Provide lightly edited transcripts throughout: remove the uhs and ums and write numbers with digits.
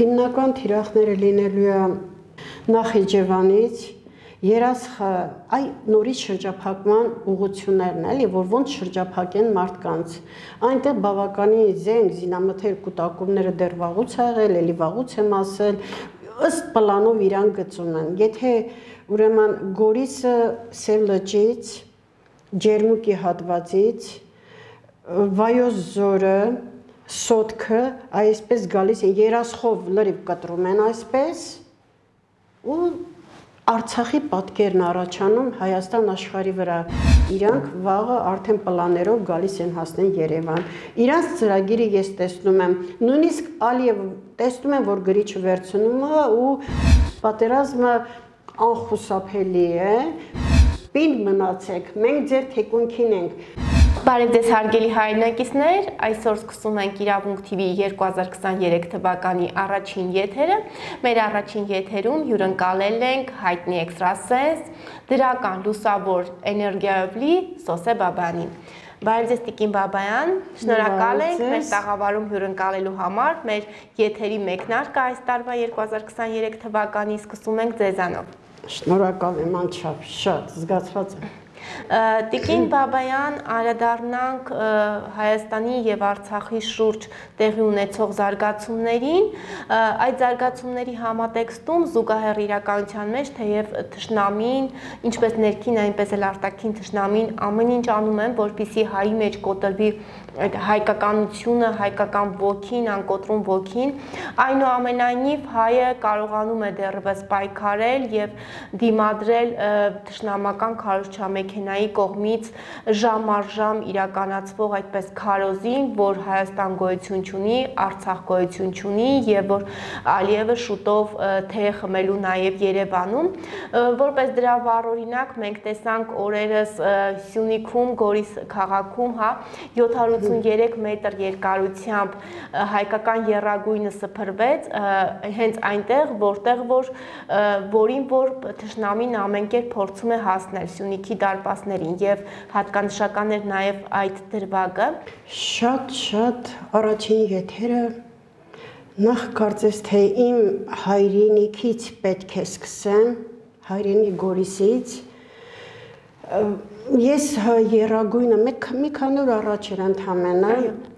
Հիմնական թիրախները լինելու է Նախիջևանից, Երասխը, այ նորից շրջափակման ուղղություններն էլի, որ ոնց շրջափակեն մարդկանց։ Այնտեղ բավականին զենք, զինամթեր կուտակումները դեռ վաղուց ա եղել, էլի վաղուց եմ ասել, ըստ պլանով իրան գծում են։ Եթե ուրեմն Գորիսը Սև լճից, Ջերմուկի հատվածից, Վայոց ձորը, Սոտքը, այսպես գալիս են, Երասխով լրիվ կտրում են այսպես, ու Արցախի պատկերն առաջանում Հայաստան աշխարհի վրա, իրանք վաղը արդեն պլաներով գալիս են հասնեն Երևան։ Իրանց ծրագիրը ես տեսնում եմ, նույնիսկ Ալիև տեսնում եմ, որ գրիչը վերցնում է ու պատերազմը անխուսափելի է, պինդ մնացեք, մենք ձեր թեկունքին ենք։ Բարև ձեզ հարգելի հայրենակիցներ, այսօր սկսում ենք Իրավունք TV 2023 թվականի առաջին եթերը։ Մեր առաջին եթերում հյուրընկալել ենք հայտնի էքստրասենս, դրական լուսավոր էներգիայով լի Սոսե Բաբյանին։ Բարև ձեզ Տիկին Բաբյան, շնորհակալ ենք մեր տաղավարում հյուրընկալելու համար։ Մեր եթերի մեկնարկը այս տարվա 2023 թվականի սկսում ենք ձեզանով։ Շնորհակալ եմ անչափ, շատ զգացված եմ։ Տիկին Բաբյան, անդրադառնանք Հայաստանի եւ Արցախի շուրջ տեղի ունեցող զարգացումներին, այդ զարգացումների համատեքստում զուգահեռ իրականության մեջ թեև թշնամին, ինչպես ներքին, այնպես էլ արտաքին թշնամին ամեն ինչ անում են, որպեսզի հայի մեջ կոտրվի այդ հայկականությունը, հայկական ոգին, անկոտրում ոգին, այնուամենայնիվ հայը կարողանում է դեռևս պայքարել եւ դիմադրել թշնամական քարոզչամեքենայի կողմից ժամ առ ժամ իրականացվող այդպես քարոզին, որ Հայաստան գոյություն չունի, Արցախ գոյություն չունի եւ որ Ալիևը շուտով թե խմելու նաեւ Երևանում, որպես դրա վառօրինակ մենք տեսանք օրերս Սյունիքում, Գորիս քաղաքում, 783 մետր երկարությամբ հայկական եռագույնը սփռվեց հենց այնտեղ, որին թշնամին ամեն կերպ փորձում է հասնել Սյունիքի դարպասներին եւ հատկանշական էր նաեւ այդ դրվագը։ Շատ առաջին եթերը նախ կարծես թե իմ հայրենիքից պետք է սկսեմ, հայրենի Գորիսից։ Ես եռագույնը մի քանի օր առաջ էր ընդամենը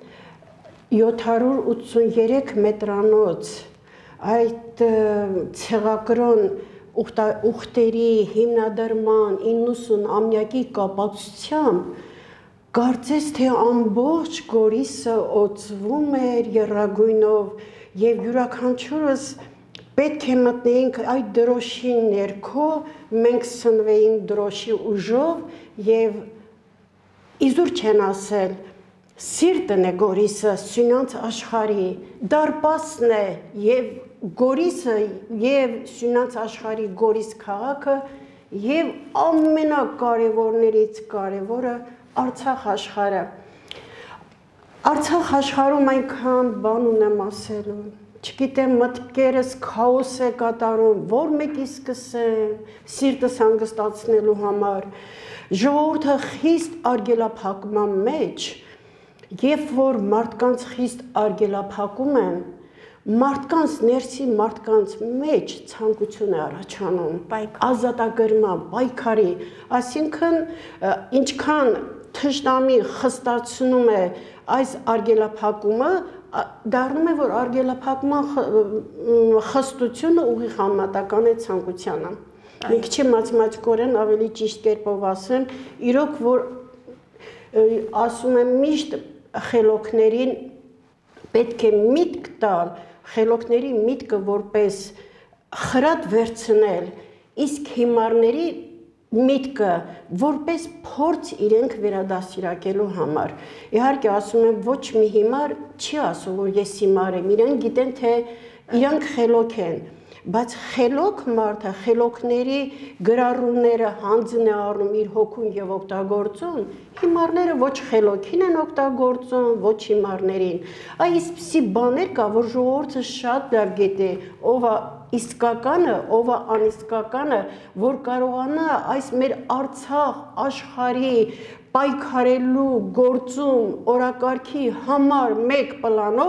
783 մետրանոց այդ ցեղակրոն ուխտերի հիմնադրման 90-ամյակի կապակցությամբ կարծես թե ամբողջ Գորիսը օծվում էր եռագույնով եւ յուրաքանչյուրս պետք է մտնեինք այդ դրոշի ներքո, մենք սնվեինք դրոշի ուժով եւ իզուր չեն ասել, սիրտն է Գորիսը Սյունյաց աշխարհի, դարպասն է եւ Գորիսը եւ Սյունյաց աշխարհի Գորիս քաղաքը եւ ամենակարևորներից կարևորը Արցախ աշխարհը։ Արցախ աշխարհում այնքան բան ունեմ ասելու, չգիտեմ մտքերս քաոս է կատարում, որ մեկի սկսեմ, սիրտս հանգստացնելու համար, ժողովուրդը խիստ արգելափակման մեջ, երբ որ մարդկանց խիստ արգելափակում են, մարդկանց ներսի մարդկանց մեջ ցանկություն է առաջանում, ազատագրման, պայքարի, այսինքն ինչքան թշնամի խստացնում է այս արգելափակումը, դառնում է, որ արգելափակման խստությունը ուղիղ համեմատական է ցանկությանը։ Մի քիչ մաթեմատիկորեն ավելի ճիշտ կերպով ասեմ, իրոք որ ասում եմ միշտ խելոքներին պետք է միտք տալ, խելոքների միտքը որպես խրատ վերցնել, իսկ հիմարների միտքը որպես փորձ իրենք վերադասիրակելու համար։ Իհարկե ասում եմ ոչ մի հիմար չի ասում, որ ես հիմար եմ, իրենք գիտեն, թե իրանք խելոք են, բայց խելոք մարդը, խելոքների գրառումները հանձն է առնում իր հոգուն եւ օգտագործում, հիմարները ոչ խելոքին են օգտագործում, ոչ հիմարներին։ Այսպիսի բաներ կա, որ ժողովուրդը շատ լավ գիտի, ով է իսկականը, ով է անիսկականը, որ կարողանա այս մեր Արցախ աշխարհի պայքարելու գործում օրակարգի համար մեկ պլանով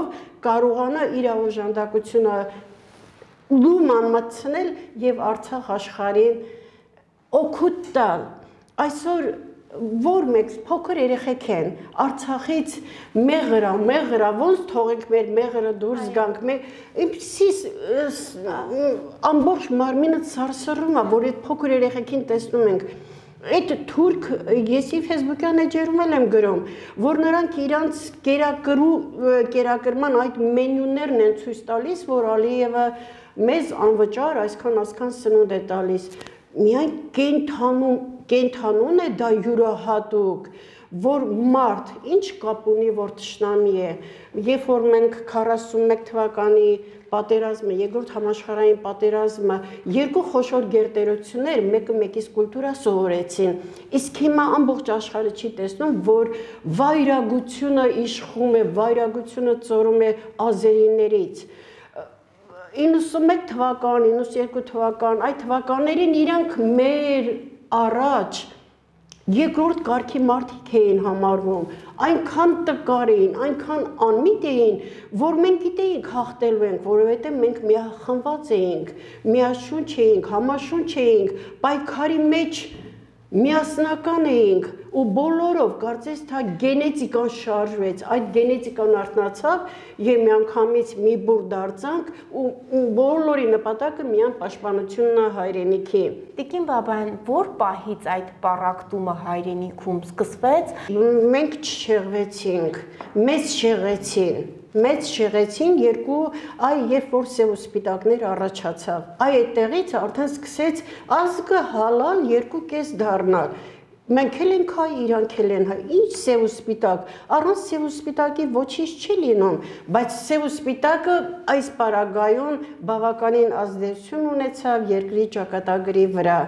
կարողանա իր օժանդակությունը լուման մտցնել եւ Արցախ աշխարհին օգուտ տալ։ Այսօր որ մեկ փոքր երեխեք են Արցախից մեղրա ոնց թողենք մեր մեղրը դուրս գանք այնպեսի ամբողջ մարմինը սարսռում է որ այդ փոքր երեխեքին տեսնում ենք այդ թուրք եսի Facebook-յան էջերում եմ գրում որ նրանք իրանց կերակրման այդ մենյուներն են ցույց տալիս որ Ալիևը մեզ անվճար այսքան սնունդ է տալիս միայն կենթանուն է դա յուրահատուկ որ մարդ ինչ կապ ունի որ թշնամի է երբ որ մենք 41 թվականի պատերազմը երկրորդ համաշխարհային պատերազմը երկու խոշոր գերտերություններ մեկը մեկից կուլտուրա սովորեցին իսկ հիմա ամբողջ աշխարհը չի տեսնում որ վայրագությունը իշխում է վայրագությունը ծորում է ազերիներից 91 թվական, 92 թվական, այդ թվականներին իրանք մեր առաջ երկրորդ կարգի մարդիկ էին համարվում, այնքան տկար էին, այնքան անմիտ էին, որ մենք գիտեինք հաղթելու ենք, որովհետև մենք միախմբված էինք, միաշունչ էինք, համաշունչ էինք, պայքարի մեջ միասնական էինք ու բոլորով կարծես թե գենետիկան շարժվեց, այդ գենետիկան արթնացավ եւ միանգամից մի բուր դարձանք ու բոլորի նպատակը միան պաշտպանությունն է հայրենիքի։ Տիկին Բաբայան, որ պահից այդ պառակտումը հայրենիքում սկսվեց։ Մենք չշեղվեցինք, մեծ շեղեցին երկու երբ որ սև ու սպիտակներ առաջացավ։ Այդտեղից արդեն սկսեց ազգը հալալ երկու կես դառնալ։ Մենք էլ ենք հայ, իրանք էլ են հայ, ինչ սև ու սպիտակ, առանց սև ու սպիտակի ոչինչ չի լինում, բայց սև ու սպիտակը այս պարագայում բավականին ազդեցություն ունեցավ երկրի ճակատագրի վրա։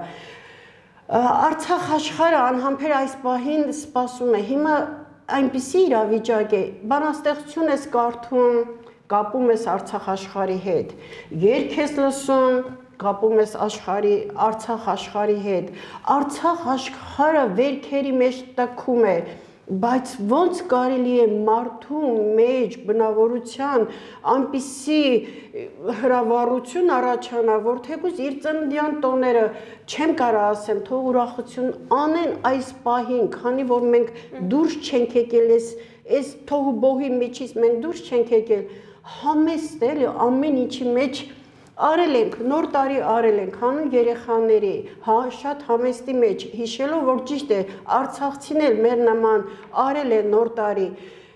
Արցախ աշխարհը անհամբեր այս պահին սպասում է, հիմա այնպիսի իրավիճակ է, բանաստեղծություն ես կարդում, կապում ես Արցախ աշխարհի հետ, երգ ես լսում, կապում ես Արցախ աշխարհի հետ, Արցախ աշխարհը վերքերի մեջ տքում է, բայց ոնց կարելի է մարդու մեջ բնավորության այնպիսի հրավառություն առաջանա, որ թեկուզ իր ծննդյան տոները չեմ կարող ասեմ, թող ուրախություն անեն այս պահին, քանի որ մենք դուրս չենք եկել այս թողուբոհի միջից, մենք դուրս չենք եկել, համեստ էլի ամեն ինչի մեջ արել ենք, նոր տարի արել ենք, հանուն երեխաների, շատ համեստի մեջ, հիշելով, որ ճիշտ է, արցախցին էլ մեր նման արել է նոր տարի,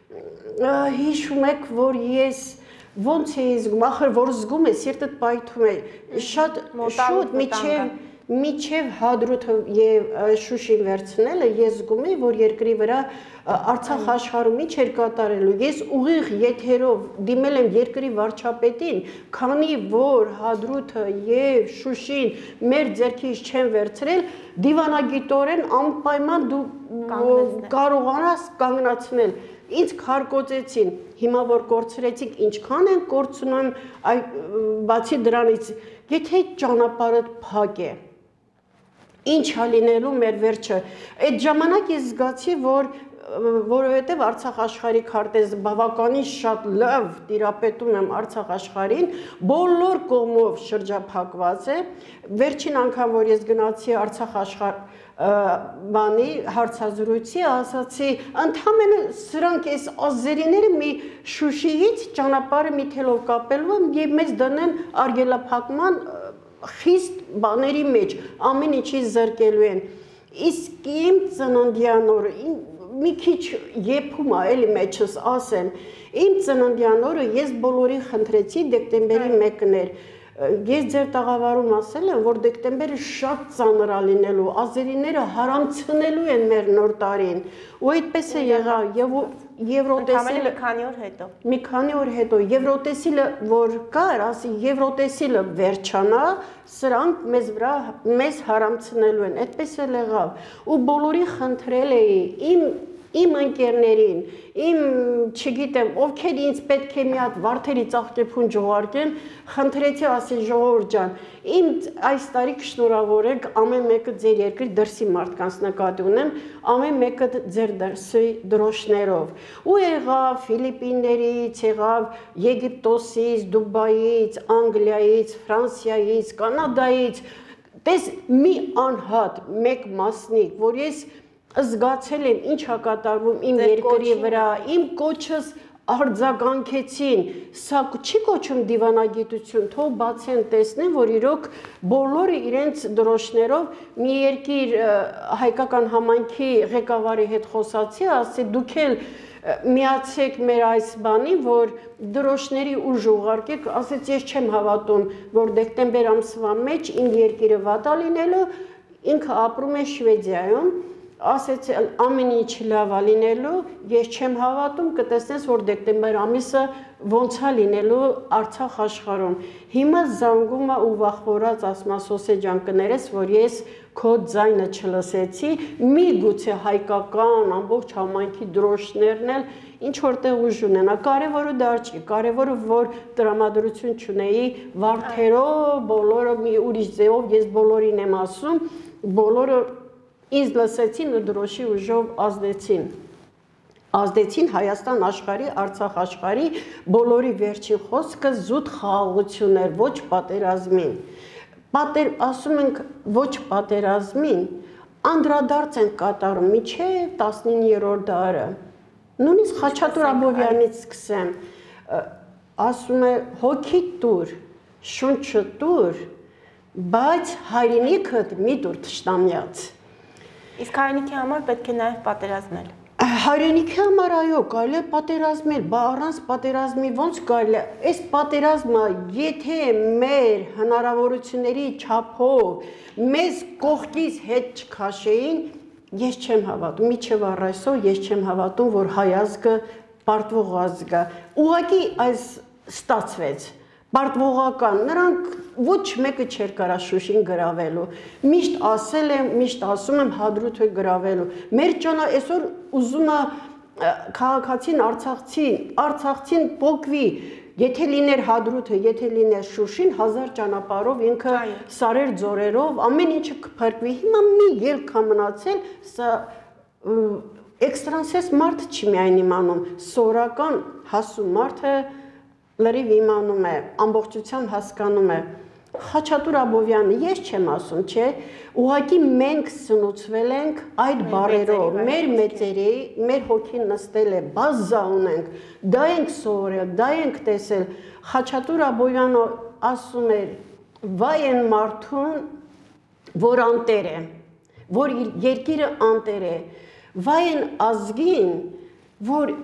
հիշում եք, որ ես ոնց էի զգում, ախր որ զգում է, սիրտդ պայթում է, շատ շուտ միջև Հադրութը և Շուշին վերցնելը, ես զգում էի, որ երկրի վրա Արցախ աշխարհում ինչ էր կատարելու, ես ուղիղ եթերով դիմել եմ երկրի վարչապետին, քանի որ Հադրութը և Շուշին մեր ձեռքից չեն վերցրել, դիվանագիտորեն անպայման դու կարողանաս կանգնացնել, ինձ քարկոծեցին, հիմա որ կորցրեցիք, ինչքան են կորցնում, բացի դրանից, եթե ճանապարհը փակ է, ինչ է լինելու մեր վերջը, այդ ժամանակ ես զգացի, որ որովհետև Արցախ աշխարհի քարտեզը բավականին շատ լավ տիրապետում եմ Արցախ աշխարհին, բոլոր կողմով շրջափակված է, վերջին անգամ, որ ես գնացի Արցախ աշխարհ հարցազրույցի, ասացի, ընդամենը սրանք այս ազերիները մի Շուշիից ճանապարհը մի թելով կապելու են և մեզ դնեն արգելափակման խիստ բաների մեջ, ամեն ինչից զրկելու են, իսկ իմ ծննդյան օրը, մի քիչ եփում է, էլի մեջս ասեմ, իմ ծննդյան օրը ես բոլորի խնդրեցի դեկտեմբերի 1-ն էր, ես ձեր տաղավարում ասել եմ, որ դեկտեմբերը շատ ծանր է լինելու, ազերիները հարամցնելու են մեր նոր տարին, ու այդպես է եղավ, մի քանի օր հետո, Եվրոտեսիլը, որ կար, ասի, Եվրոտեսիլը վերջանա, սրանք մեզ հարամցնելու են, այդպես էլ եղավ, ու բոլորի խնդրել էի, իմ իմ ընկերներին, իմ, չգիտեմ, ովքեր ինձ պետք է մի հատ վարդերի ծաղկեփուն ժողարկեն, խնդրեցի ասի ժողովուրդ ջան, իմ այս տարի կշնորհավորեք ամեն մեկը ձեր երկրի դրսի մարդկանց նկատի ունեմ, ամեն մեկը ձեր դրսի դրոշներով։ Ու եղավ Ֆիլիպիններից, եղավ Եգիպտոսից, Դուբայից, Անգլիայից, Ֆրանսիայից, Կանադայից, տես մի անհատ մեկ մասնիկ, որ ես զգացել եմ ինչ է կատարվում իմ երկրի վրա, իմ կոչս արձագանքեցին, սա չի կոչում դիվանագիտություն, թող բացեն տեսնեն, որ իրոք բոլորը իրենց դրոշներով մի երկիր հայկական համայնքի ղեկավարի հետ խոսացի, ասի դուք էլ միացեք մեր այս բանին, որ դրոշների ուժ ուղարկեք, ասեց ես չեմ հավատում, որ դեկտեմբեր ամսվա մեջ իմ երկիրը վատ է լինելու, ինքը ապրում է Շվեդիայում, ասեց ամեն ինչ լավ է լինելու, ես չեմ հավատում, կտեսնես, որ դեկտեմբեր ամիսը ոնց է լինելու Արցախ աշխարհում։ Հիմա զանգում է ու վախվորած ասում է Սոսե ջան կներես, որ ես քո ձայնը չլսեցի, միգուցե հայկական ամբողջ համայնքի դրոշներն էլ ինչ որտեղ ուժ ունենա, կարևորը դա չի, կարևորը որ տրամադրություն չունեի վարդերով, բոլորը մի ուրիշ ձևով, ես բոլորին եմ ասում, բոլորը ինձ լսեցին ու դրոշի ուժով ազդեցին Հայաստան աշխարհի, Արցախ աշխարհի բոլորի վերջին խոսքը զուտ խաղաղություն էր, ոչ պատերազմին։ Ասում ենք ոչ պատերազմին, անդրադարձ են կատարում մինչև 19-րդ դարը։ Նույնիսկ Խաչատուր Աբովյանից սկսեմ, ասում է հոգի տուր, շունչը տուր, բայց հայրենիքդ մի տուր թշնամյաց։ Իսկ հայրենիքի համար պետք է նաև պատերազմել։ Հայրենիքի համար այո, կարելի է պատերազմել, բա առանց պատերազմի ոնց կարելի է։ Այս պատերազմը, եթե մեր հնարավորությունների չափով մեզ կողքից հետ չքաշեին, ես չեմ հավատում, միջև առ այսօր ես չեմ հավատում, որ հայ ազգը պարտվող ազգ է։ Ուղղակի այս ստացվեց։ Պարտվողական, նրանք ոչ մեկը չէր կարա Շուշին գրավելու, միշտ ասել եմ, միշտ ասում եմ Հադրութը գրավելու, մեր ճանա այսօր ուզում է քաղաքացին արցախցին պոկվի, եթե լիներ Հադրութը, եթե լիներ Շուշին, 1000 ճանապարհով ինքը սարեր ձորերով, ամեն ինչը կփրկվի, հիմա մի ելք է մնացել, սա էքստրանսես մարդ չի միայն իմանում, սորական հասու մարդը լրիվ իմանում է, ամբողջությամբ հասկանում է։ Խաչատուր Աբովյանը, ես չեմ ասում, չէ, ուղղակի մենք սնուցվել ենք այդ բառերով, մեր մեծերի, մեր հոգին նստել է, բազա ունենք, դա ենք սովորել, դա ենք տեսել։ Խաչատուր Աբովյանը ասում էր, վայ են մարդուն, որ անտեր է, որ երկիրը անտեր է, վայ են ազգին, որ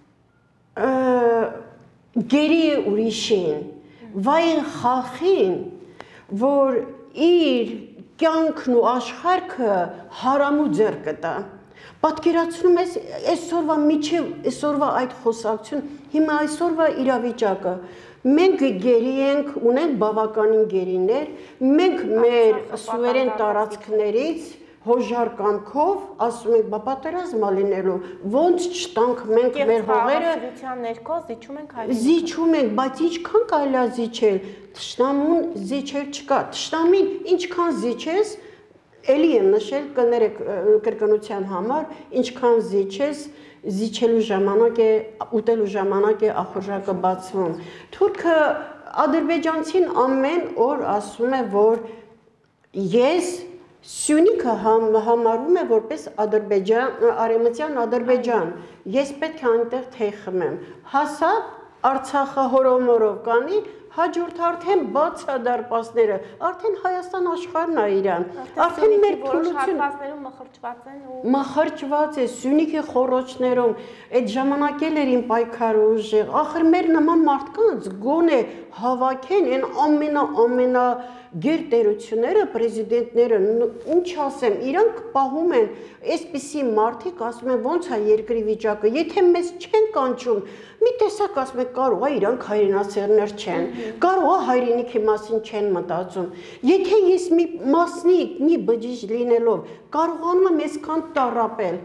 գերի է ուրիշին, վայ են խախին, որ իր կյանքն ու աշխարհքը հարամու ձեռ կտա։ Պատկերացնում ես այսօրվա միջև այսօրվա այդ խոսակցություն, հիմա այսօրվա իրավիճակը, մենք գերի ենք, ունենք բավականին գերիներ, մենք մեր սուվերեն տարածքներից հոժար կամքով ասում ենք, բա պատերազմ է լինելու, ոնց չտանք մենք մեր հողերը ներքո զիջում ենք հայրենիքը։ Զիջում ենք, բայց ինչքան կարելի է զիջել, թշնամուն զիջել չկա, թշնամին ինչքան զիջես, էլի եմ նշել, կներեք կրկնության համար, ինչքան զիջես, զիջելու ժամանակ է, ուտելու ժամանակ է ախորժակը բացվում։ Թուրքը ադրբեջանցին ամեն օր ասում է, որ ես Սյունիքը համարվում է որպես արևմտյան Ադրբեջան, ես պետք է այնտեղ թեյ խմեմ, հասավ Արցախը հորոմորով կանի, հաջորդ արդեն բաց է դարպասները, արդեն Հայաստան աշխարհն է իրան, արդեն մեր փուլություններում մխրճված է, Սյունիքի խոռոչներում, այդ ժամանակ էլ էր իմ պայքարը ուժեղ, ախր մեր նման մարդկանց գոնե հավաքեն այն ամենա գերտերությունները, պրեզիդենտները, ինչ ասեմ, իրանք պահում են, այսպիսի մարդիկ ասում են ոնց է երկրի վիճակը, եթե մեզ չեն կանչում, մի տեսակ ասում են կարող է իրանք հայրենասերներ չեն, կարող է հայրենիքի մասին չեն մտածում, եթե ես մի մասնիկ, մի բջիջ լինելով, կարողանում եմ այսքան տառապել,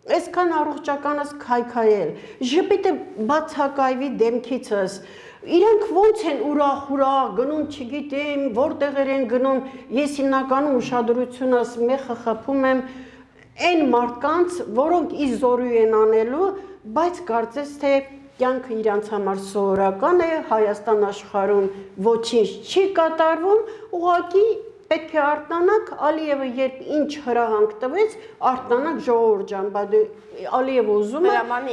այսքան առողջականս քայքայել, ժպիտը բացակայվի դեմքիցս, իրանք ոնց են ուրախ գնում, չգիտեմ, որտեղեր են գնում, ես հիմնականում ուշադրությունս մեխը խփում եմ այն մարդկանց, որոնք իզորու են անելու, բայց կարծես թե կյանքը իրանց համար սովորական է, Հայաստան աշխարհում ոչինչ չի կատարվում, ուղղակի պետք է արտանանք, Ալիևը երբ ինչ հրահանգ տվեց, արտանանք ժողովուրդ ջան, Ալիևը ուզում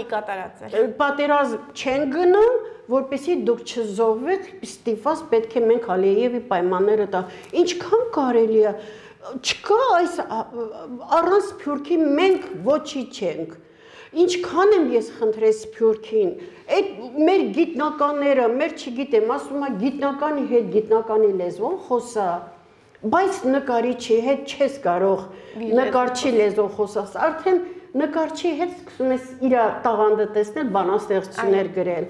է պատերազմ չեն գնում, որպեսզի դուք չզոհվեք, ստիպված պետք է մենք Ալիևի պայմանները տա։ Ինչքան կարելի է, չկա այս առանց Սփյուռքի մենք ոչինչ չենք։ Ինչքան եմ ես խնդրել Սփյուռքին, այդ մեր գիտնականները, մեր չգիտեմ, ասում է գիտնականի հետ գիտնականի լեզվով խոսա, բայց նկարիչի հետ չես կարող նկարչի լեզվով խոսած, արդեն նկարչի հետ սկսում ես իր տաղանդը տեսնել, բանաստեղծություններ գրել։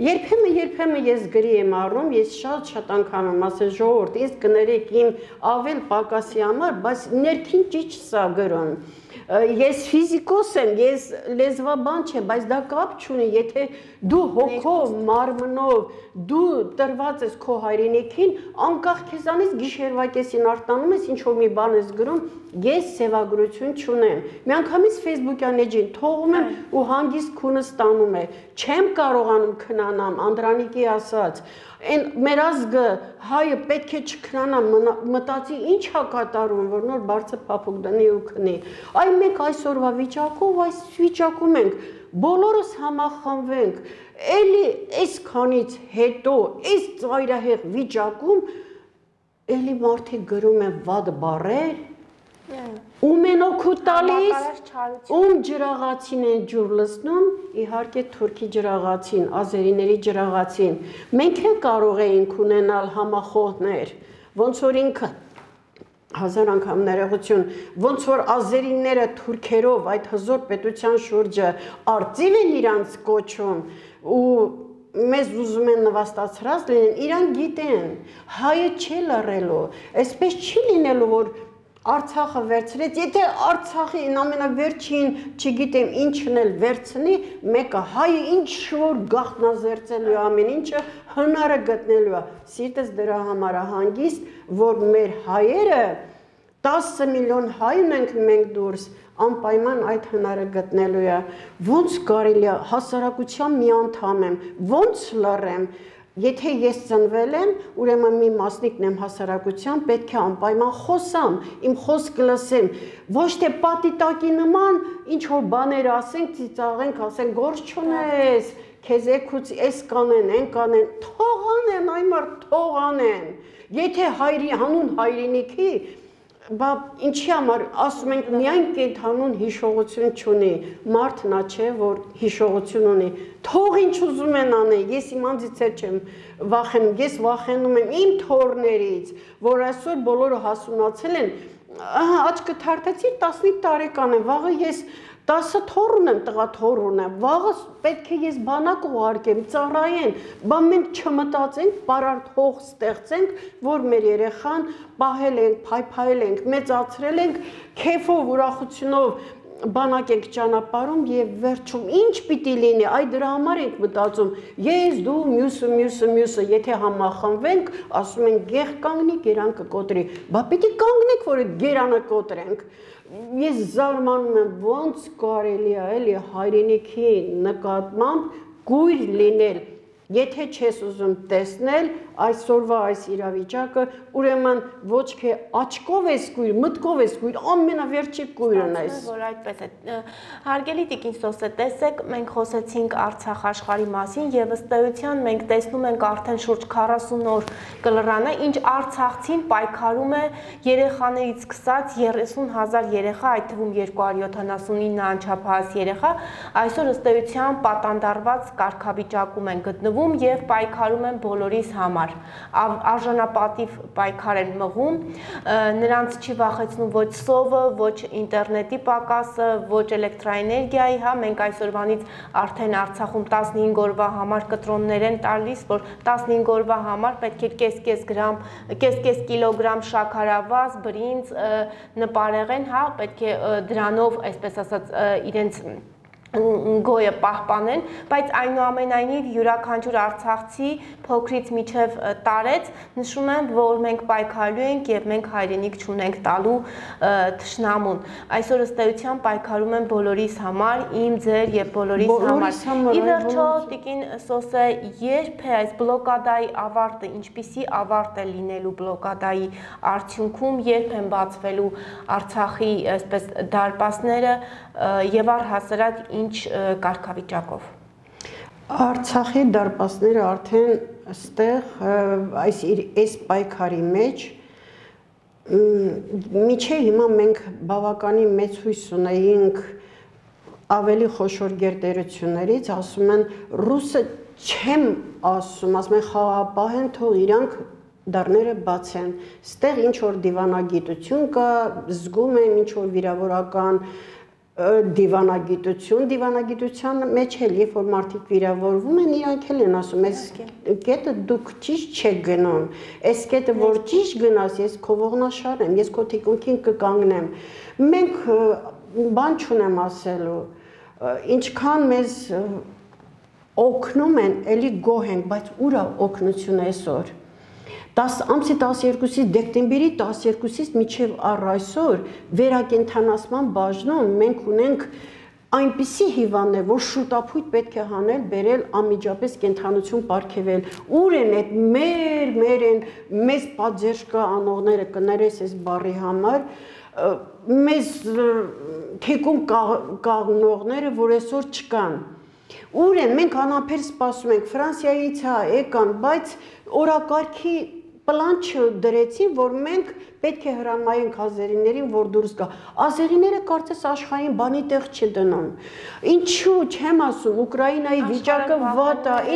Երբեմն ես գրի եմ առնում, ես շատ անգամ եմ ասել ժողովուրդ, ինձ կներեք իմ ավել պակասի համար, բայց ներքին ճիչ սա գրում։ Ես ֆիզիկոս եմ, ես լեզվաբան չեմ, բայց դա կապ չունի, եթե դու հոգով, մարմնով, դու տրված ես քո հայրենիքին, անկախ քեզանից գիշերվա կեսին արտանում ես, ինչ որ մի բան ես գրում, ես սևագրություն չունեմ։ Միանգամից Facebook-յան էջին թողում եմ ու հանգիստ քունս տանում է։ Չեմ կարողանում քնանամ, Անդրանիկի ասած, այն մեր ազգը հայը պետք է չքնանա, մտածի ինչ է կատարում, որ նոր բարձր փափուկ դնի ու քնի։ Այ մենք այսօրվա վիճակով, այս վիճակում ենք, բոլորս համախմբվենք, էլի այսքանից հետո, այս ծայրահեղ վիճակում, էլի մարդիկ գրում են վատ բառեր, ում են օգուտ տալիս, ում ջրաղացին են ջուր լցնում, իհարկե թուրքի ջրաղացին, ազերիների ջրաղացին։ Մենք էլ կարող էինք ունենալ համախոհներ, ոնց որ ինքը հազար անգամ ներողություն, ոնց որ ազերիները թուրքերով այդ հզոր պետության շուրջը արծիվ են իրանց կոչում ու մեզ ուզում են նվաստացրած լինեն, իրան գիտեն, հայը չի լռելու, այսպես չի լինելու, որ Արցախը վերցրեց, եթե Արցախի ամենավերջին, չգիտեմ ինչն էլ վերցնի, մեկը հայը ինչ որ գաղտնազերծելու է ամեն ինչը, հնարը գտնելու է, սիրտս դրա համար է հանգիստ, որ մեր հայերը 10 միլիոն հայ ունենք մենք դուրս, անպայման այդ հնարը գտնելու է, ոնց կարելի է հասարակության մի անդամ եմ, ոնց լռեմ, Եթե ես ծնվել եմ, ուրեմն մի մասնիկն եմ հասարակության, պետք է անպայման խոսամ, իմ խոսքը լսեմ, ոչ թե պատիտակի նման ինչ որ բաներ ասենք, ծիծաղենք, ասենք գործ չունես, քեզ եկուց էս կանեն, այն կանեն, թող անեն, այ մարդ թող անեն։ Եթե հանուն հայրենիքի Բա ինչի համար ասում ենք միայն կենթանուն հիշողություն չունի, մարդն է չէ, որ հիշողություն ունի, թող ինչ ուզում են անեն, ես իմ անձից չեմ վախենում, ես վախենում եմ իմ թորներից, որ այսօր բոլորը հասունացել են, աչքը թարթեցի 15 տարեկան եմ, վաղը ես 10 թոռ ունեմ, տղա թոռ ունեմ, վաղը պետք է ես բանակ ուղարկեմ, ծառայեն, բա մենք չմտածենք, պարարտ հող ստեղծենք, որ մեր երեխան պահել ենք, փայփայել ենք, մեծացրել ենք, քեֆով, ուրախությունով բանակ ենք ճանապարհում եւ վերջում ինչ պիտի լինի, այ դրա համար ենք մտածում, ես դու մյուսը, եթե համախմբվենք, ասում են գեղ կանգնի, գերան կկոտրի, բա պիտի կանգնենք, որ այդ գերանը կոտրենք, ես զարմանում եմ, ոնց կարելի է էլի հայրենիքի նկատմամբ գույր լինել, եթե չես ուզում տեսնել այսօրվա այս իրավիճակը, ուրեմն ոչ թե աչքով ես գույր, մտքով ես գույր, ամենավերջի գույրն ես։ Որ այդպես է։ Հարգելի տիկին Սոսե, տեսեք, մենք խոսեցինք Արցախ աշխարհի մասին եւ ըստ էության մենք տեսնում ենք արդեն շուրջ 40 օր կլռանը, ինչ արցախցին պայքարում է երեխաներից սկսած 30,000 երեխա, այդ թվում 279 անչափահաս երեխա, այսօր ըստ էության պատանդարված կարգավիճակում են գտնվում եւ պայքարում են բոլորիս համար։ համար, արժանապատիվ պայքար են մղում, նրանց չի վախեցնում ոչ սովը, ոչ ինտերնետի պակասը, ոչ էլեկտրաէներգիայի, հա, մենք այսօրվանից արդեն Արցախում 15 օրվա համար կտրոններ են տալիս, որ 15 օրվա համար պետք է կես կիլոգրամ շաքարավազ, բրինձ, նպարեղեն, հա, պետք է դրանով, այսպես ասած, իրենց գոյը պահպանեն, բայց այնուամենայնիվ յուրաքանչյուր արցախցի փոքրից միջև տարեց նշում են, որ մենք պայքարելու ենք եւ մենք հայրենիք չունենք տալու թշնամուն։ Այսօր ըստ էության պայքարում են բոլորիս համար, իմ, ձեր եւ բոլորիս համար։ Ի վերջո, տիկին Սոսե, երբ է այս բլոկադայի ավարտը, ինչպիսի ավարտ է լինելու բլոկադայի արդյունքում, երբ են բացվելու Արցախի այսպես դարպասները եւ առհասարակ ինչ կարգավիճակով։ Արցախի դարպասները արդեն այստեղ այս պայքարի մեջ միջև հիմա մենք բավականին մեծ հույս ունեինք ավելի խոշոր գերտերություններից, ասում են ռուսը չեմ ասում են խաղապահ են, թող իրանք դռները բացեն։ Ստեղ ինչ որ դիվանագիտություն կա, զգում եմ ինչ որ վիրավորական դիվանագիտության մեջ էլ երբ որ մարդիկ վիրավորվում են, իրանք էլ են ասում, այս կետը դուք ճիշտ չեք գնում, այս կետը որ ճիշտ գնաս, ես քո ողնաշարն եմ, ես քո թիկունքին կկանգնեմ։ Մենք բան չունեմ ասելու, ինչքան մեզ օգնում են, էլի գոհ ենք, բայց ուր է օգնությունը այսօր։ Ամսի 12-ից դեկտեմբերի 12-ից մինչև առ այսօր վերակենդանացման բաժնում մենք ունենք այնպիսի հիվանդներ, որ շուտափույթ պետք է հանել, բերել անմիջապես կենդանություն պարգևել։ Ուր են այդ մեզ պատժերշկա անողները, կներես այս բառի համար, մեզ թիկուն կանգնողները, որ այսօր չկան։ Ուր են, մենք անամբեր սպասում ենք, Ֆրանսիայից եկան, բայց օրակարգի պլան չդրեցին, որ մենք պետք է հրամայենք ազերիներին, որ դուրս գա։ Ազերիները կարծես աշխարհին բանի տեղ չդնում։ Ինչու չեմ ասում, Ուկրաինայի վիճակը վատ է,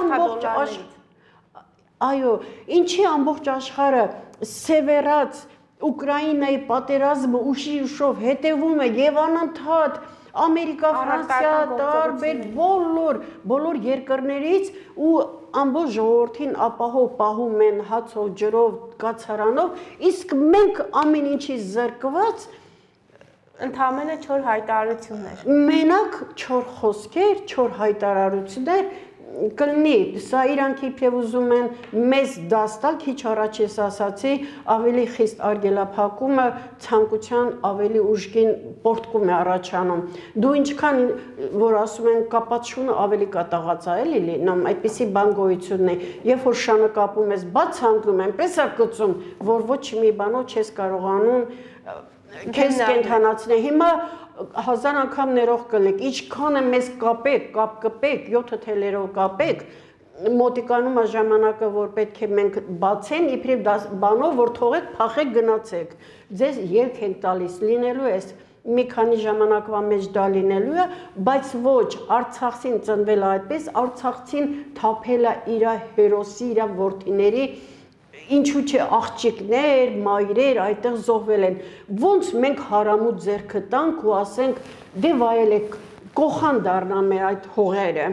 ինչի ամբողջ աշխարհը սևեռած Ուկրաինայի պատերազմը ուշի ուշով հետևում է եւ անընդհատ Ամերիկա, Ֆրանսիա, տարբեր բոլոր երկրներից ու ամբողջ ժողովրդին ապահով պահում են հացով, ջրով, կացարանով, իսկ մենք ամեն ինչի զրկված ընդամենը 4 հայտարարություններ։ Մենակ 4 խոսքեր, 4 հայտարարություններ կլինի, սա իրանք իբրև ուզում են մեզ դաստալ, քիչ առաջ ես ասացի, ավելի խիստ արգելափակումը ցանկության ավելի ուժգին պորտկում է առաջանում։ Դու ինչքան որ ասում են կապած շունը ավելի կատաղած է, էլի լինում, այդպիսի բան գոյությունն է։ Երբ որ շանը կապում ես, բաց հանգնում, այնպես է գծում, որ ոչ մի բանով չես կարողանում քեզ կենդանացնել։ Հիմա 1000 անգամ ներող կլեք, ինչքան է մեզ կապեք, կապ կպեք, 7 թելերով կապեք, մոտիկանում է ժամանակը, որ պետք է մենք բացեն, իբրև բանով, որ թողեք, փախեք, գնացեք։ Ձեզ երկ են տալիս, լինելու է, մի քանի ժամանակվա մեջ դա լինելու է, բայց ոչ, Արցախցին ծնվել է այդպես, Արցախցին թափել է իր հերոսի, իր որդիների ինչու չէ աղջիկներ, մայրեր այդտեղ զոհվել են, ոնց մենք հարամուտ ձեռքը տանք ու ասենք դե վայելեք, կոխան դառնա մեր այդ հողերը,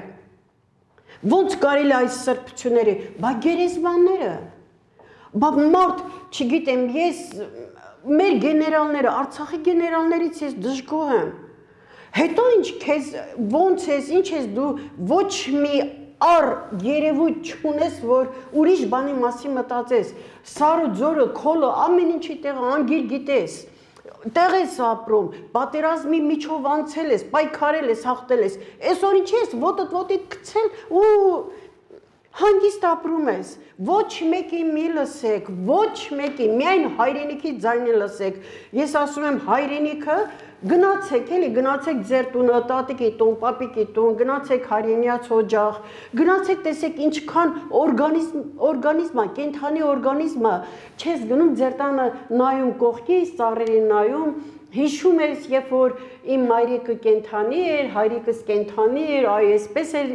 ոնց կարելի այս սրբությունները, բա գերեզմանները, բա մարդ, չգիտեմ, ես, մեր գեներալները, Արցախի գեներալներից ես դժգոհ եմ, հետո ինչ քեզ, ոնց ես, ինչ ես դու, ոչ մի երևույթ չունես, որ ուրիշ բանի մասին մտածես, սարը, ձորը, քոլը, ամեն ինչի տեղը անգիր գիտես, տեղ ես ապրում, պատերազմի միջով անցել ես, պայքարել ես, հաղթել ես, այսօր ինչ ես, ոտիդ գցել ու հանգիստ ապրում ես, ոչ մեկի մի լսեք, ոչ մեկի, միայն հայրենիքի ձայնը լսեք, ես ասում եմ հայրենիքը, գնացեք էլի, գնացեք ձեր տունը, տատիկի տուն, պապիկի տուն, գնացեք հայրենիաց օջախ, գնացեք տեսեք ինչքան օրգանիզմա, կենդանի օրգանիզմա, չես գնում ձեր տանը նայում կողքի, ծառերին նայում, Հիշում ես, երբ որ իմ մայրիկը կենթանի էր, հայրիկս կենթանի էր, այ այսպես էր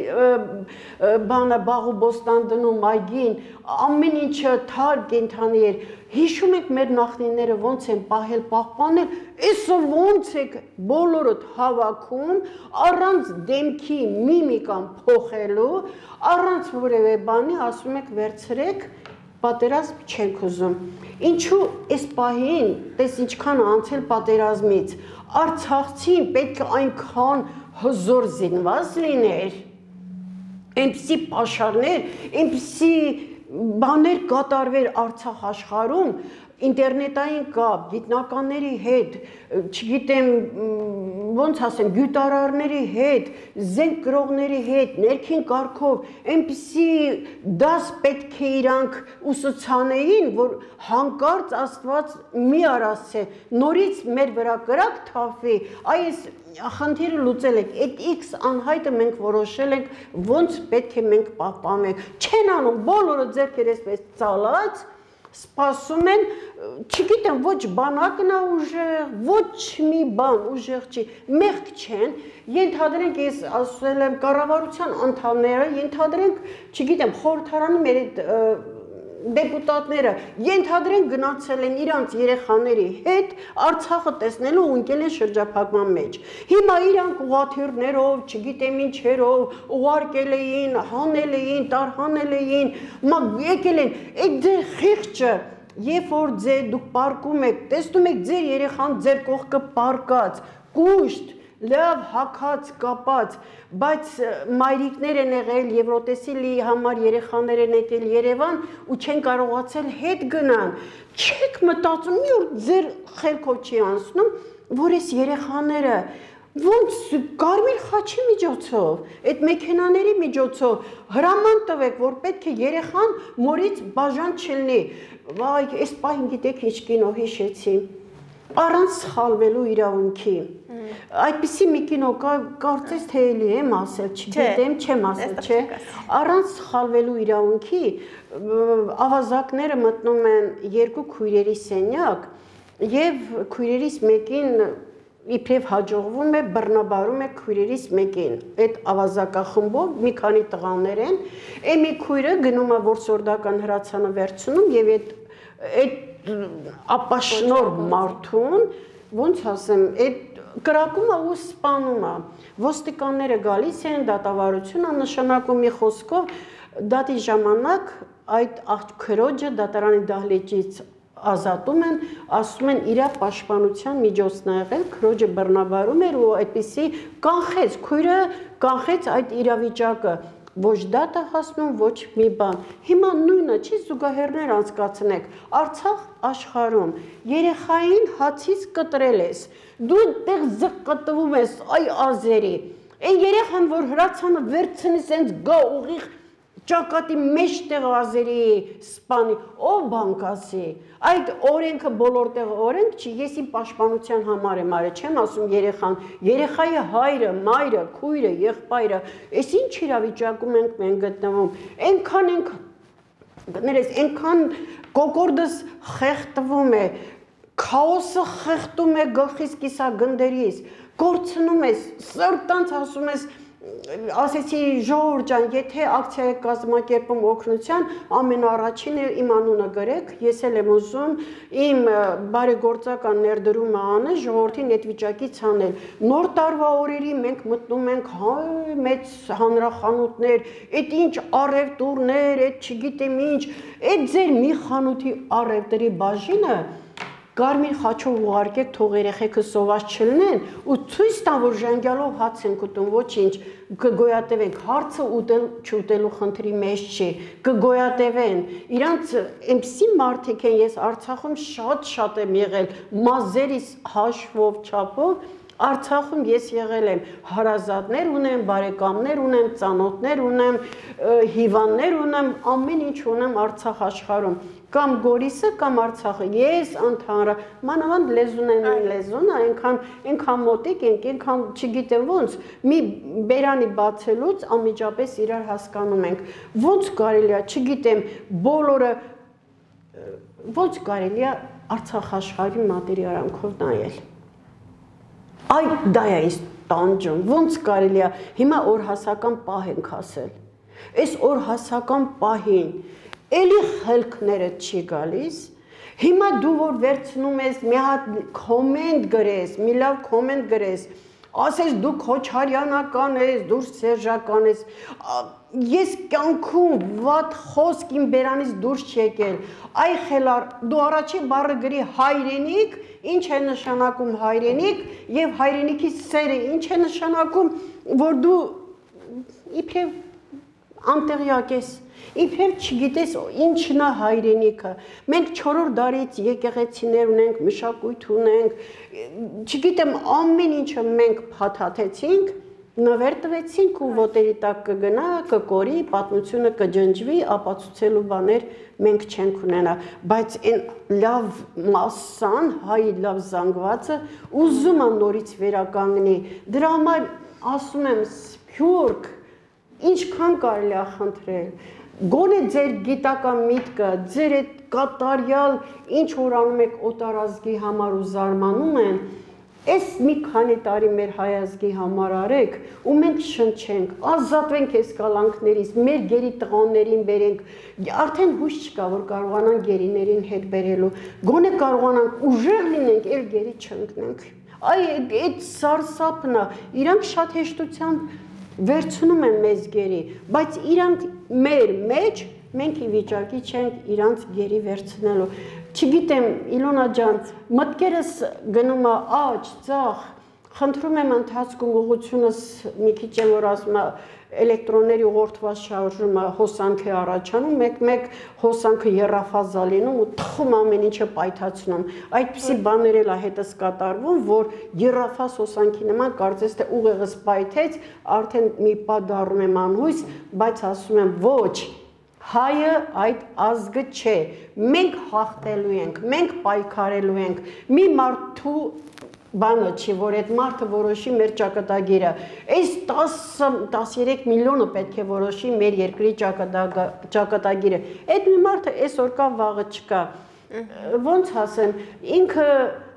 բանը բաղ ու բոստան դնում այգին, ամեն ինչը թար կենթանի էր։ Հիշում եք մեր նախնիները ոնց են պահել, պահպանել, այսօր ոնց եք բոլորդ հավաքում, առանց դեմքի միմիկան փոխելու, առանց որևէ բանի, ասում եք վերցրեք, պատերազմ չենք ուզում։ Ինչու այս պահին, տես ինչքան անցել պատերազմից, արցախցին պետք է այնքան հզոր զինված լիներ, այնպիսի պաշարներ, այնպիսի բաներ կատարվեր Արցախ աշխարհում, ինտերնետային կապ, գիտնականների հետ, չգիտեմ, ոնց ասեմ, գյուտարարների հետ, զենք կրողների հետ, ներքին կարգով, այնպիսի դաս պետք է իրանք ուսուցանեին, որ հանկարծ Աստված մի արասցե, նորից մեր վրա կրակ թափվի, այս խնդիրը լուծել եք, այդ X անհայտը մենք որոշել ենք, ոնց պետք է մենք պահպանենք, չեն անում, բոլորը ձեռքեր էսպես ծալած, սպասում են, չգիտեմ, ոչ բանակն է ուժեղ, ոչ մի բան ուժեղ չի, մեղք չեն, ենթադրենք, ես ասել եմ կառավարության անդամները, ենթադրենք, չգիտեմ, խորհրդարանի մեր դեպուտատները ենթադրենք գնացել են իրանց երեխաների հետ Արցախը տեսնելու ու ընկել են շրջափակման մեջ։ Հիմա իրանք ուղղաթիռներով, չգիտեմ ինչերով, ուղարկել էին, հանել էին, տարհանել էին, եկել են, այդ ձեր խիղճը, երբ որ դուք պարկում եք, տեսնում եք ձեր երեխան ձեր կողքը պարկած, կուշտ, լավ հագած, կապած, բայց մայրիկներ են եղել Եվրոտեսիլի համար երեխաներ են եկել Երևան ու չեն կարողացել հետ գնան, չեք մտածում, մի օր ձեր խելքով չի անցնում, որ այս երեխաները ոնց կարմիր խաչի միջոցով, այդ մեքենաների միջոցով հրաման տվեք, որ պետք է երեխան մորից բաժան չլինի, վայ, այս պահին գիտեք ինչ կինո հիշեցի, առանց սխալվելու իրավունքի, այդպիսի մի կինո կարծես թե էլի եմ ասել, չգիտեմ, չեմ ասել, չէ, առանց սխալվելու իրավունքի ավազակները մտնում են երկու քույրերի սենյակ և քույրերից մեկին իբրև հաջողվում է, բռնաբարում է քույրերից մեկին, այդ ավազակախմբով մի քանի տղաներ են, մի քույրը գնում է որսորդական հրացանը վերցնում և այդ ապաշնոր մարդուն, ոնց ասեմ, այդ կրակում է ու սպանում է, ոստիկանները գալիս են, դատավարությունը նշանակում մի խոսքով, դատի ժամանակ այդ աղջքրոջը դատարանի դահլիճից ազատում են, ասում են իրա պաշտպանության միջոցն է եղել, քրոջը բռնաբարում էր ու այդպիսի կանխեց, քույրը կանխեց այդ իրավիճակը, ոչ դատը հասնում, ոչ մի բան, հիմա նույնը չի զուգահեռներ անցկացնեք, Արցախ աշխարհում, երեխային հացից կտրել ես, դու տեղ զղկտվում ես, այ ազերի, այն երեխան, որ հրացանը վերցնի սենց գա ուղիղ ճակատի մեջ տեղ ազերի սպանի, ով բանկասի, այդ օրենքը բոլոր տեղ օրենք չի, ես իմ պաշտպանության համար եմ արել, չեմ ասում երեխան, երեխայի հայրը, մայրը, քույրը, եղբայրը, այս ինչ իրավիճակում ենք մենք գտնվում, այնքան կոկորդս խեղդվում է, քաոսը խեղդում է գլխից կիսագնդերից, կորցնում ես, սրտանց ասում ես, ասեցի ժողովուրդ ջան, եթե ակցիա եք կազմակերպում օգնության, ամենաառաջինը իմ անունը գրեք, ես էլ եմ ուզում իմ բարեգործական ներդրումը անել, ժողովրդին այդ վիճակից անել։ Նոր տարվա օրերի մենք մտնում ենք մեծ հանրախանութներ, այդ ինչ առևտուրներ, այդ չգիտեմ ինչ, այդ ձեր մի խանութի առևտրի բաժինը Կարմիր խաչով ուղարկեք, թող երեխեքը սոված չլինեն ու ցույց տան, որ ժանգյալով հաց ենք ուտում, ոչինչ, կգոյատևենք, հարցը ուտել չուտելու խնդրի մեջ չի, կգոյատևեն, իրանց այնպիսի մարդիկ են, ես Արցախում շատ եմ եղել, մազերիս հաշվով, չափով, Արցախում ես եղել եմ, հարազատներ ունեմ, բարեկամներ ունեմ, ծանոթներ ունեմ, հիվանդներ ունեմ, ամեն ինչ ունեմ Արցախ աշխարհում, կամ Գորիսը, կամ Արցախը, ես ընդհանրապես, մանավանդ լեզուն են նույն լեզունը, այնքան մոտիկ ենք, այնքան չգիտեմ ոնց, մի բերանի բացելուց անմիջապես իրար հասկանում ենք, ոնց կարելի է, չգիտեմ, բոլորը, ոնց կարելի է Արցախ աշխարհի մատերի արանքով նայել։ Այ դա է ինձ տանջում, ոնց կարելի է հիմա օրհասական պահ ենք ասել։ Այս օրհասական պահին էլի խելքները չի գալիս։ Հիմա դու որ վերցնում ես մի հատ կոմենտ գրես, մի լավ կոմենտ գրես, ասես դու Քոչարյանական ես, դու Սերժական ես, ես կյանքում վատ խոսք իմ բերանից դուրս չեկել, այ խելար, դու առաջի բառը գրի հայրենիք, ինչ է նշանակում հայրենիք, և հայրենիքի սերը ինչ է նշանակում, որ դու իբրև անտեղյակ ես, իբրև չգիտես ինչն է հայրենիքը, մենք 4-րդ դարից եկեղեցիներ ունենք, մշակույթ ունենք, չգիտեմ ամեն ինչը մենք փաթաթեցինք, նվեր տվեցինք ու ոտերի տակ կգնա, կկորի, պատմությունը կջնջվի, ապացուցելու բաներ մենք չենք ունենա, բայց այն լավ մասսան, հայի լավ զանգվածը ուզում է նորից վերականգնի, դրա համար ասում եմ սփյուռք, ինչքան կարելի է խնդրել, գոնե ձեր գիտական միտքը, ձեր այդ կատարյալ ինչ որ անում եք օտարազգի համար ու զարմանում են, այս մի քանի տարի մեր հայազգի համար արեք ու մենք շնչենք, ազատվենք այս կալանքներից, մեր գերի տղաներին բերենք, արդեն հույս չկա, որ կարողանանք գերիներին հետ բերելու, գոնե կարողանանք ուժեղ լինենք, էլ գերի չընկնենք, այդ սարսափն է, իրանք շատ հեշտությամբ վերցնում են մեզ գերի, բայց իրանք մեր մեջ, մենք ի վիճակի չենք իրանց գերի վերցնելու, չգիտեմ, Իլոնա ջան, մտքերս գնում է աջ, ձախ, խնդրում եմ ընթացքում ուղղությունս մի քիչ եմ որ ասում էլեկտրոնների ուղղորդված շարժումը հոսանք է առաջանում, մեկ-մեկ հոսանքը եռաֆազա լինում ու թխում ամեն ինչը պայթացնում, այդպիսի բաներ էլ է հետս կատարվում, որ եռաֆազ հոսանքի նման կարծես թե ուղեղս պայթեց, արդեն մի պա դառնում եմ անհույս, բայց ասում եմ ոչ, հայը այդ ազգը չէ, մենք հաղթելու ենք, մենք պայքարելու ենք, մի մարդու բանը չի, որ այդ մարդը որոշի մեր ճակատագիրը, այս 10-13 միլիոնը պետք է որոշի մեր երկրի ճակատագիրը, այդ մի մարդը այսօր կա, վաղը չկա, ոնց ասեմ, ինքը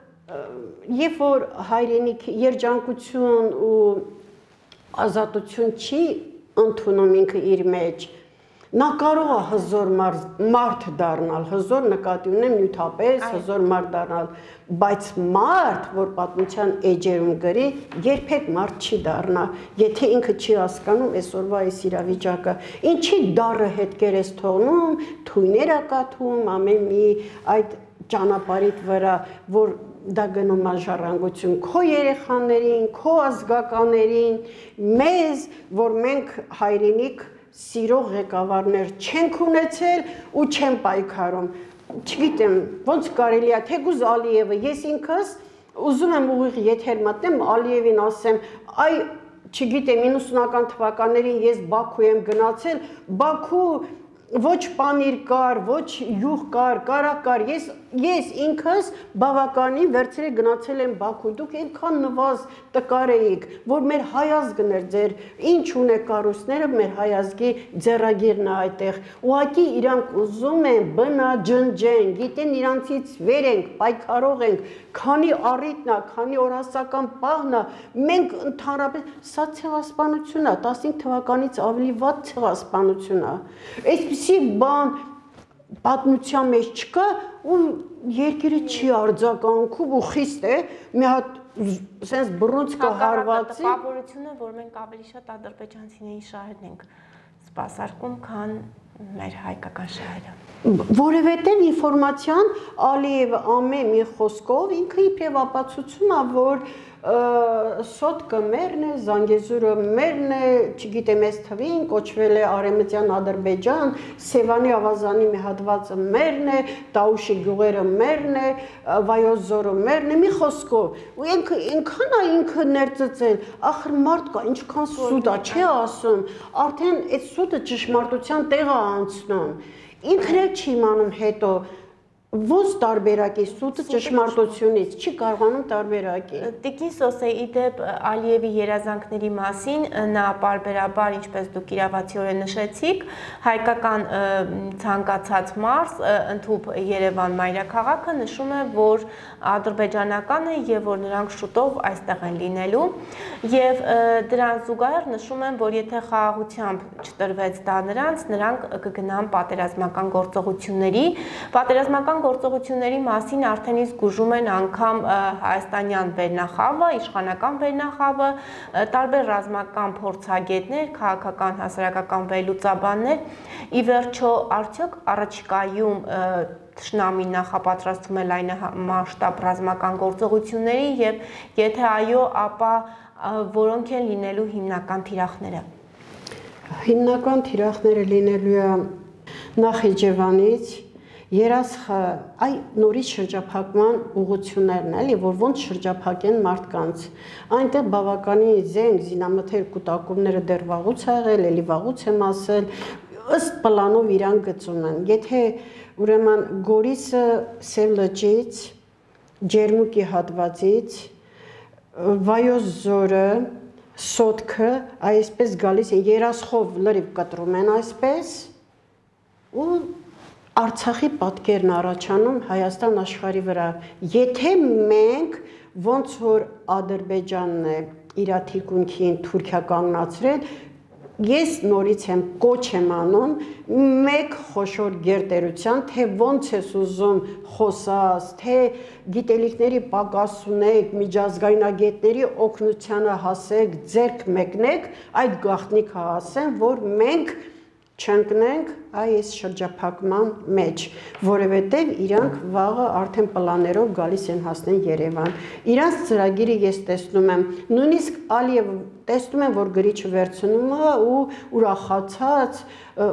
երբ որ հայրենիք երջանկություն ու ազատություն չի ընդունում ինքը իր մեջ, նա կարող է հզոր մարդ դառնալ, հզոր նկատի ունեմ նյութապես, հզոր մարդ դառնալ, բայց մարդ, որ պատմության էջերում գրի, երբեք մարդ չի դառնա, եթե ինքը չի հասկանում այսօրվա այս իրավիճակը, ինչի դառը հետքեր ես թողնում, թույներ է կաթում, ամեն մի այդ ճանապարհիդ վրա, որ դա գնում է ժառանգություն քո երեխաներին, քո ազգականներին, մեզ, որ մենք հայրենիք սիրող ղեկավարներ չենք ունեցել ու չեն պայքարում, չգիտեմ, ոնց կարելի է, թեկուզ Ալիևը, ես ինքս ուզում եմ ուղիղ եթեր մտնեմ, Ալիևին ասեմ, այ չգիտեմ, 90-ական թվականներին ես Բաքու եմ գնացել, Բաքու ոչ պանիր կար, ոչ յուղ կար, կարակ կար, ես ինքս բավականին վերցրել գնացել եմ Բաքու, դուք այնքան նվազ տկար էիք, որ մեր հայազգն էր ձեր, ինչ ունեք կառույցները, մեր հայազգի ձեռագիրն է այդտեղ, ուղղակի իրանք ուզում են բնաջնջեն, գիտեն իրանցից վեր ենք, պայքարող ենք, քանի առիթն է, քանի օրհասական պահն է, մենք ընդհանրապես սա ցեղասպանություն է, 15 թվականից ավելի վատ ցեղասպանություն է, այսպիսի բան պատմության մեջ չկա ու երկիրը չի արձագանքում ու խիստ է, մի հատ սենց բռունց կհարվածի տպավորությունը, որ մենք ավելի շատ ադրբեջանցիների շահերն ենք սպասարկում, քան մեր հայկական շահերը։ Որովհետև ինֆորմացիան Ալիևը ամեն մի խոսքով ինքը իբրև ապացուցում է, որ Սոտկը մերն է, Զանգեզուրը մերն է, չգիտեմ ես թվին, կոչվել է Արեմտյան Ադրբեջան, Սևանի ավազանի մի հատվածը մերն է, Տաուշի գյուղերը մերն է, Վայոց ձորը մերն է, մի խոսքով, ու ինքան է ինքը ներծծել, ախր մարդ կա, ինչքան սուտ է, չի ասում, արդեն այդ սուտը ճշմարտության տեղ է անցնում, ինքն էլ չի իմանում հետո, ոնց տարբերակի սուտը ճշմարտությունից չի կարողանում տարբերակի։ Տիկին Սոսեի դեպ Ալիևի երազանքների մասին նա պարբերաբար, ինչպես դուք իրավացիորեն նշեցիք, հայկական ցանկացած մարզ, ընդհուպ Երևան մայրաքաղաքը նշում է, որ ադրբեջանական է եւ որ նրանք շուտով այստեղ են լինելու եւ դրան զուգահեռ նշում են, որ եթե խաղաղությամբ չտրվեց դա նրանք կգնան պատերազմական գործողությունների, պատերազմական գործողությունների մասին արդեն իսկ գուժում են անգամ հայաստանյան վերնախավը, իշխանական վերնախավը, տարբեր ռազմական փորձագետներ, քաղաքական հասարակական վերլուծաբաններ, ի վերջո արդյոք առաջիկայում Թշնամին նախապատրաստում է լայնամասշտաբ ռազմական գործողությունների եւ եթե այո, ապա որոնք են լինելու հիմնական թիրախները։ Հիմնական թիրախները լինելու է Նախիջևանից երասխը այ նորից շրջափակման ուղղություններն էլի, որ ոնց շրջափակեն մարդկանց։ Այնտեղ բավականին զենք, զինամթեր կուտակումները դեռ վաղուց ա եղել, էլի վաղուց եմ ասել, ըստ պլանով իրան գծում են։ Եթե ուրեմն Գորիսը Սև լճից, Ջերմուկի հատվածից, Վայոց ձորը, Սոտքը այսպես գալիս են, երասխով լրիվ կտրում են այսպես ու Արցախի պատկերն առաջանում Հայաստան աշխարհի վրա։ Եթե մենք ոնց որ Ադրբեջանն է իր թիկունքին Թուրքիա կանգնացրել, ես նորից եմ կոչ եմ անում մեկ խոշոր գերտերության, թե ոնց ես ուզում խոսած, թե գիտելիքների պակաս ունեք, միջազգայնագետների օգնությանը հասեք, ձեռք մեկնեք, այդ գաղտնիքը ասեն, որ մենք չընկնենք այս շրջափակման մեջ, որովհետև իրանք վաղը արդեն պլաններով գալիս են հասնեն Երևան։ Իրանց ծրագիրը ես տեսնում եմ, նույնիսկ Ալիև տեսնում եմ, որ գրիչը վերցնում է ու ուրախացած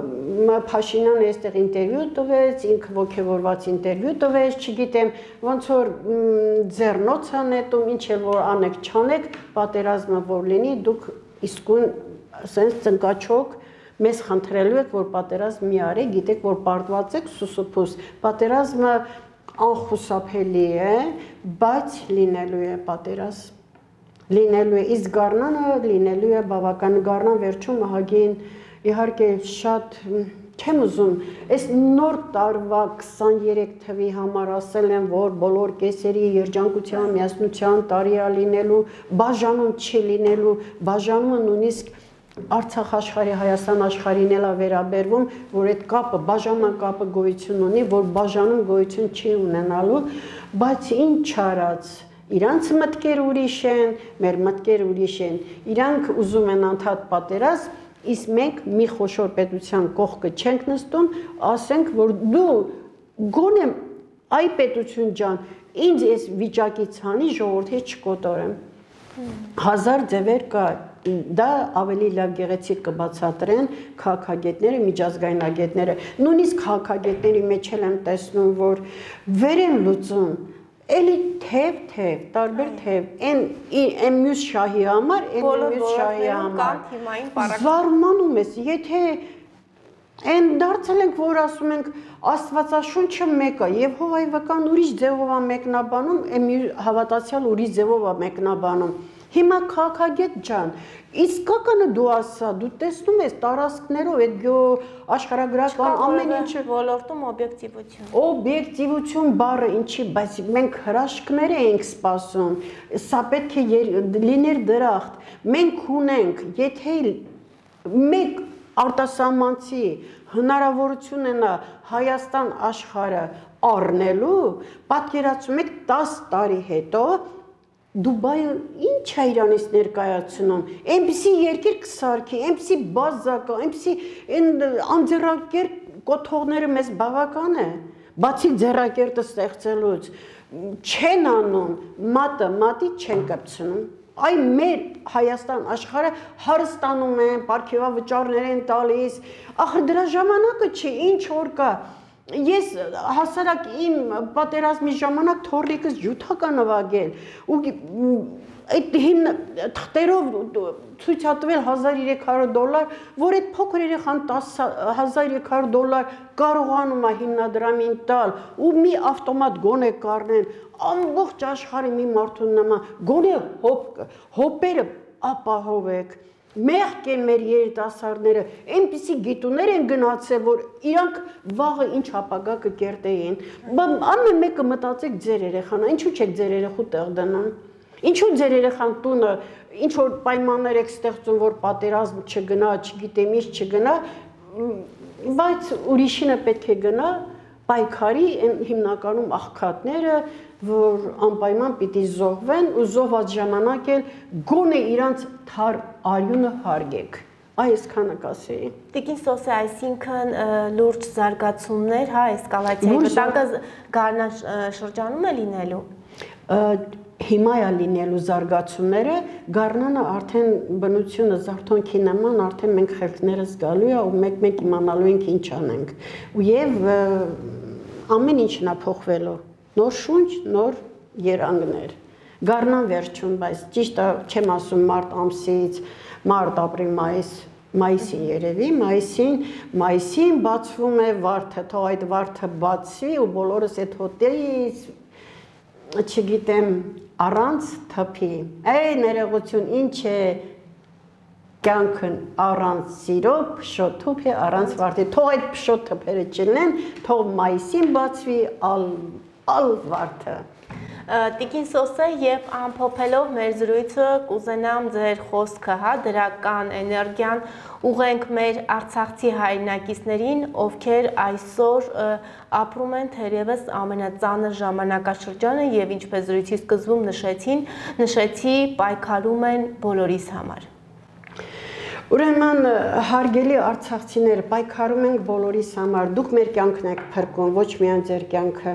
Փաշինյանը այստեղ ինտերվյու տվեց, ինքը ոգևորված ինտերվյու տվեց, չգիտեմ, ոնց որ ձեռնոց ա նետում, ինչ էլ որ անեք չանեք, պատերազմը որ լինի, դուք իսկույն ասենց ծնկաչոք մեզ խնդրելու եք, որ պատերազմ մի արեք, գիտեք, որ պարտված եք սուսուփուս, պատերազմը անխուսափելի է, բայց լինելու է պատերազմ, լինելու է, իսկ գառնանը լինելու է բավական, գառնան վերջում ահագին, իհարկե շատ չեմ ուզում, այս նոր տարվա 23 թվի համար ասել են, որ բոլոր կեսերի երջանկության, միասնության տարի է լինելու, բաժանում չի լինելու, բաժանումը նույնիսկ Արցախ աշխարհի, Հայաստան աշխարհին էլ է վերաբերվում, որ այդ կապը, բաժանման կապը գոյություն ունի, որ բաժանում գոյություն չի ունենալու, բայց ինչ արած, իրանց մտքեր ուրիշ են, մեր մտքեր ուրիշ են, իրանք ուզում են անդադ պատերազմ, իսկ մենք մի խոշոր պետության կողքը չենք նստում, ասենք, որ դու գոնե այ պետություն ջան, ինձ այս վիճակից հանի ժողովրդի չկոտորեմ, հազար ձևեր կա, դա ավելի լավ գեղեցիկ կբացատրեն քաղաքագետները, միջազգայնագետները, նույնիսկ քաղաքագետների մեջ եմ տեսնում, որ վեր են լուծում, էլի թև, տարբեր թև, այն մյուս շահի համար, այն մյուս շահի համար, զարմանում ես, եթե այն դարձել ենք, որ ասում ենք Աստվածաշունչը մեկ է, եւ հովայվական ուրիշ ձևով է մեկնաբանում, հավատացյալ ուրիշ ձևով է մեկնաբանում, հիմա քաղաքագետ ջան, իսկականը դու ասա, դու տեսնում ես տարածքներով այդ աշխարհագրական ամեն ինչը ոլորտում օբյեկտիվություն։ Օբյեկտիվություն բառը ինչի, բայց մենք հրաշքներ ենք սպասում, սա պետք է լիներ դրախտ, մենք ունենք, եթե մեկ արտասահմանցի հնարավորություն ունենա Հայաստան աշխարհը առնելու, պատկերացնում եք 10 տարի հետո Դուբայը ինչ է իրանից ներկայացնում, այնպիսի երկիր կսարքի, այնպիսի բազակը, այնպիսի անձեռակերտ կոթողները մեզ բավական է, բացի ձեռակերտը ստեղծելուց, չեն անում, մատի չեն կպցնում, այ մեր Հայաստան աշխարհը հարստանում են, պարգևավճարներ են տալիս, ախր դրա ժամանակը չի, ինչ որ կա, Ես հասարակ իմ պատերազմի ժամանակ թորիկս ջութակա նվագել ու այդ թղթերով ցույցատվել $1300, որ այդ փոքր երեխան $10,300 կարողանում է հիմնադրամին տալ ու մի ավտոմատ գոնե կառնեն, ամբողջ աշխարհի մի մարդու նման գոնե հոպերը ապահովեք։ Մեղք են մեր երիտասարդները, այնպիսի գիտուներ են գնացել, որ իրանք վաղը ինչ ապագա կկերտեին։ Ամեն մեկը մտածեք ձեր երեխան, ինչու չեք ձեր երեխու տեղ դնում։ Ինչու ձեր երեխան տունը, ինչ որ պայմաններ եք ստեղծում, որ պատերազմ չգնա, չգիտեմ ինչ չգնա, բայց ուրիշինը պետք է գնա, պայքարի հիմնականում աղքատները, որ անպայման պիտի զոհվեն ու զոհված ժամանակ էլ գոնե իրանց թար արյունը հարգեք։ Այսքանը կասեի։ Տիկին Սոսե, այսինքն լուրջ զարգացումներ, հա, էսկալացիայի վտանգը գարնան շրջանում է լինելու։ Հիմա է լինելու զարգացումները, գարնանը արդեն բնությունը զարթոնքի նման, արդեն մենք խելքներս գալու է ու մեկ-մեկ իմանալու ենք ինչ անենք։ Եվ ամեն ինչն է փոխվելու, նոր շունչ, նոր երանգներ։ Գարնան վերջում, բայց ճիշտ է, չեմ ասում մարտ ամսից, մարտ, ապրիլ, մայիսին երևի, մայիսին բացվում է վարդը, թող այդ վարդը բացվի ու բոլորս այդ հոտելից չգիտեմ, առանց թփի, ներողություն, ինչ է կյանքն առանց սիրո, փշոտ թփ է առանց վարդի, թող այդ փշոտ թփերը չլինեն, թող մայիսին բացվի ալ վարդը։ Տիկին Սոսե, եւ ամփոփելով մեր զրույցը, կուզենամ ձեր խոսքը, հա, դրական էներգիան ուղենք մեր արցախցի հայրենակիցներին, ովքեր այսօր ապրում են թերևս ամենածանր ժամանակաշրջանը եւ ինչպես զրույցի սկզբում նշեցի, պայքարում են բոլորիս համար։ Ուրեմն հարգելի արցախցիներ, պայքարում ենք բոլորիս համար, դուք մեր կյանքն եք փրկում, ոչ միայն ձեր կյանքը։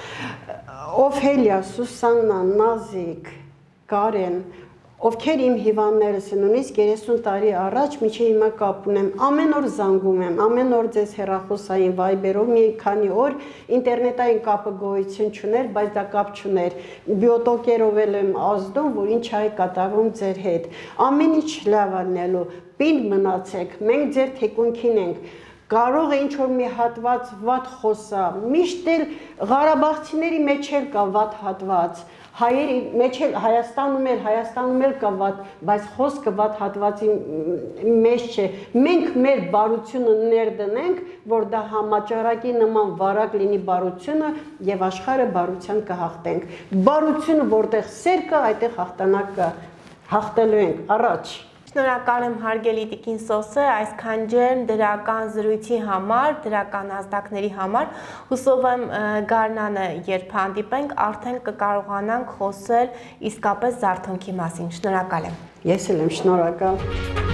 Օֆելիա, Սուսաննա, Նազիկ, Կարեն, ովքեր իմ հիվանդներս են, նույնիսկ 30 տարի առաջ մինչև հիմա կապ ունեմ, ամեն օր զանգում եմ, ամեն օր ձեզ հեռախոսային վայբերով, մի քանի օր ինտերնետային կապը գոյություն չուներ, բայց դա կապ չուներ, բիոտոկերով եմ ազդում, որ ինչ է կատարվում ձեր հետ, ամեն ինչ լավ անելու, պինդ մնացեք, մենք ձեր թիկունքին ենք, կարող է ինչ-որ մի հատված վատ խոսա, միշտ էլ Ղարաբաղցիների մեջ էլ կա վատ հատված, հայերի մեջ էլ Հայաստանում էլ կա վատ, բայց խոսքը վատ հատվածի մեջ չէ, մենք մեր բարությունը ներդնենք, որ դա համաճարակի նման վարակ լինի բարությունը և աշխարհը բարության կհաղթենք, բարությունը որտեղ սեր կա, այդտեղ հաղթանակ կա, հաղթելու ենք, առաջ։ Շնորհակալ եմ հարգելի Տիկին Սոսե, այսքան ջերմ դրական զրույցի համար, դրական ազդակների համար, հուսով եմ գարնանը երբ հանդիպենք, արդեն կկարողանանք խոսել իսկապես զարթոնքի մասին։ Շնորհակալ եմ։ Ես էլ եմ շնորհակալ։